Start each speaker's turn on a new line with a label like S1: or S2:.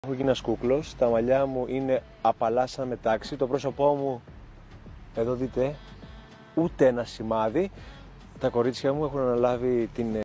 S1: Έχω γίνει ένας κούκλος, τα μαλλιά μου είναι απαλά σαν μετάξι, το πρόσωπό μου, εδώ δείτε, ούτε ένα σημάδι. Τα κορίτσια μου έχουν αναλάβει την